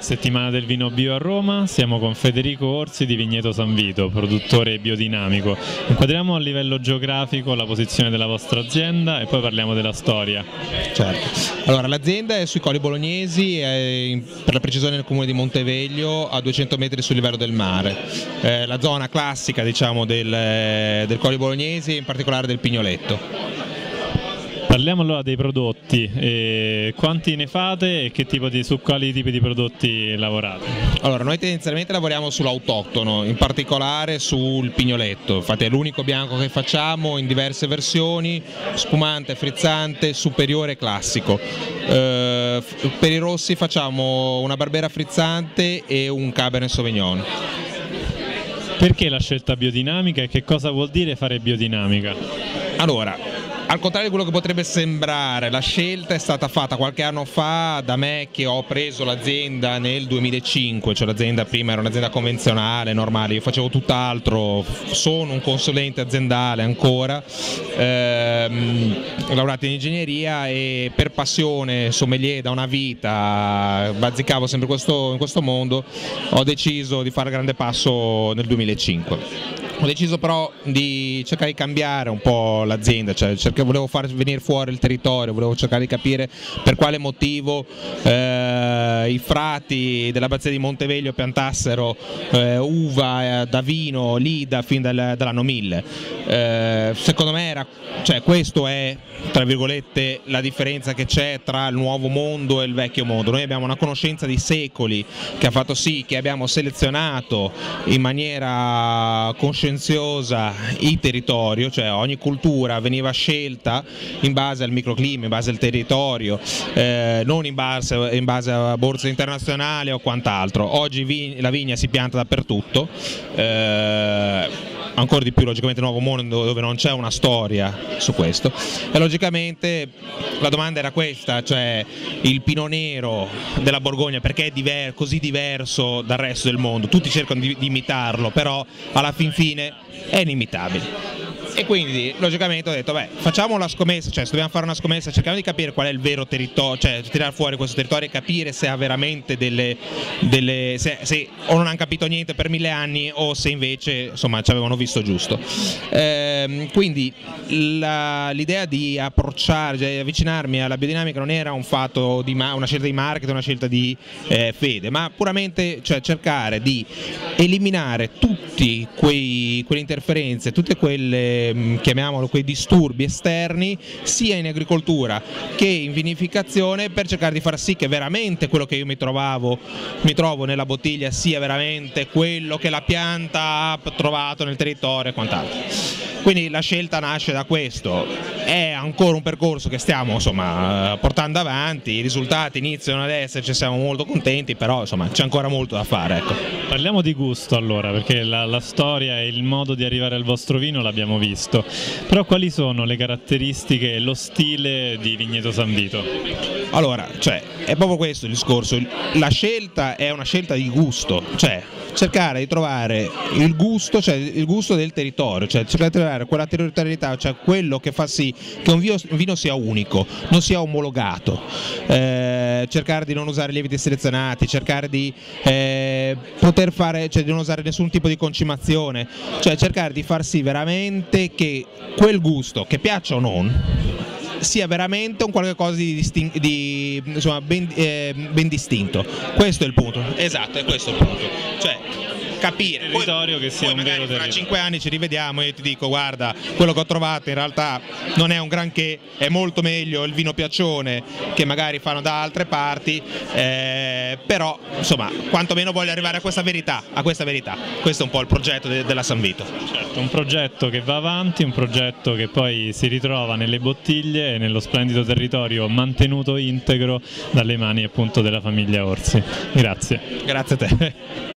Settimana del vino bio a Roma, siamo con Federico Orsi di Vigneto San Vito, produttore biodinamico. Inquadriamo a livello geografico la posizione della vostra azienda e poi parliamo della storia. Certo. Allora, l'azienda è sui Colli Bolognesi, per la precisione nel comune di Monteveglio, a 200 metri sul livello del mare. La zona classica, diciamo, del Colli Bolognesi, in particolare del Pignoletto. Parliamo allora dei prodotti, quanti ne fate e su quali tipi di prodotti lavorate? Allora, noi tendenzialmente lavoriamo sull'autoctono, in particolare sul Pignoletto, infatti è l'unico bianco che facciamo in diverse versioni, spumante, frizzante, superiore e classico. Per i rossi facciamo una Barbera frizzante e un Cabernet Sauvignon. Perché la scelta biodinamica e che cosa vuol dire fare biodinamica? Allora, al contrario di quello che potrebbe sembrare, la scelta è stata fatta qualche anno fa da me, che ho preso l'azienda nel 2005, cioè l'azienda prima era un'azienda convenzionale, normale, io facevo tutt'altro, sono un consulente aziendale ancora, ho lavorato in ingegneria e per passione, sommelier da una vita, bazzicavo sempre in questo mondo, ho deciso di fare il grande passo nel 2005. Ho deciso però di cercare di cambiare un po' l'azienda, cioè volevo far venire fuori il territorio, volevo cercare di capire per quale motivo i frati dell'abbazia di Monteveglio piantassero uva da vino lì fin dall'anno 1000. Secondo me questo è, tra virgolette, la differenza che c'è tra il nuovo mondo e il vecchio mondo. Noi abbiamo una conoscenza di secoli che ha fatto sì che abbiamo selezionato in maniera conscienziosa il territorio, cioè ogni cultura veniva scelta in base al microclima, in base al territorio, non in base a borse internazionali o quant'altro. Oggi la vigna si pianta dappertutto, ancora di più logicamente nuovo mondo dove non c'è una storia su questo, e logicamente la domanda era questa, cioè il Pinot Nero della Borgogna perché è così diverso dal resto del mondo, tutti cercano di imitarlo, però alla fin fine è inimitabile. E quindi logicamente ho detto, beh, facciamo la scommessa, cioè se dobbiamo fare una scommessa cerchiamo di capire qual è il vero territorio, cioè tirare fuori questo territorio e capire se ha veramente se o non hanno capito niente per 1000 anni o se invece insomma ci avevano visto giusto. Quindi l'idea di approcciare, cioè, avvicinarmi alla biodinamica non era un fatto di una scelta di marketing, una scelta di fede, ma puramente cercare di eliminare tutte quelle interferenze, tutte quelle, chiamiamolo, quei disturbi esterni sia in agricoltura che in vinificazione, per cercare di far sì che veramente quello che io mi trovo nella bottiglia sia veramente quello che la pianta ha trovato nel territorio e quant'altro. Quindi la scelta nasce da questo, è ancora un percorso che stiamo portando avanti, i risultati iniziano ad esserci, siamo molto contenti, però insomma c'è ancora molto da fare. Ecco. Parliamo di gusto allora, perché la storia e il modo di arrivare al vostro vino l'abbiamo visto, però quali sono le caratteristiche e lo stile di Vigneto San Vito? Allora, è proprio questo il discorso, la scelta è una scelta di gusto, cioè cercare di trovare il gusto del territorio, cioè cercare di trovare quella territorialità, cioè quello che fa sì che un vino sia unico, non sia omologato, cercare di non usare lieviti selezionati, cercare di poter fare, di non usare nessun tipo di concimazione, cioè cercare di far sì veramente che quel gusto, che piaccia o non, sia veramente un qualche cosa di ben distinto. Questo è il punto. Esatto, è questo il punto. Cioè capire territorio che sia un vero territorio. Tra 5 anni ci rivediamo e io ti dico, guarda, quello che ho trovato in realtà non è un granché, è molto meglio il vino piaccione che magari fanno da altre parti, però insomma quantomeno voglio arrivare a questa verità. Questo è un po' il progetto della San Vito. Certo, un progetto che va avanti, un progetto che poi si ritrova nelle bottiglie e nello splendido territorio mantenuto integro dalle mani appunto della famiglia Orsi. Grazie. Grazie a te.